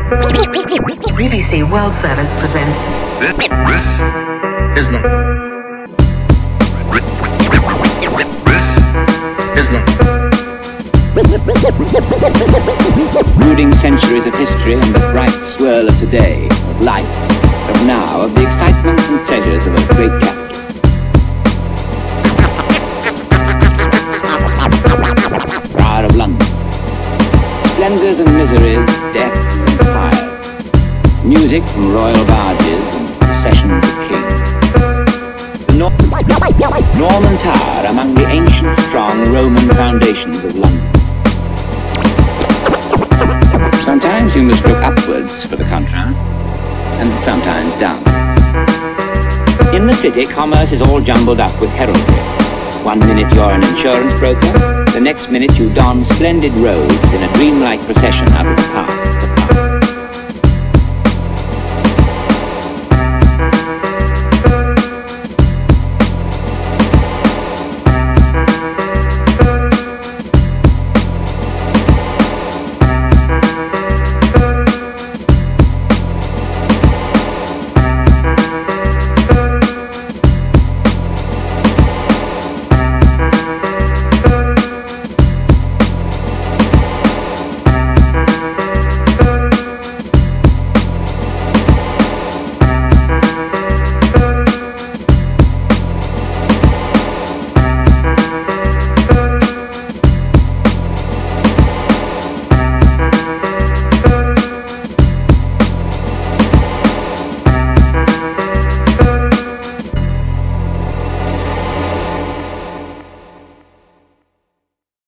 BBC World Service presents This is Brooding centuries of history and the bright swirl of today, of life, of now, of the excitements and pleasures of a great capital. Proud of London. Splendours and miseries, deaths and fires. Music from royal barges and processions of kings. The Norman Tower among the ancient, strong Roman foundations of London. Sometimes you must look upwards for the contrast, and sometimes downwards. In the city, commerce is all jumbled up with heraldry. One minute you're an insurance broker, the next minute you don splendid robes in a dreamlike procession out of the past.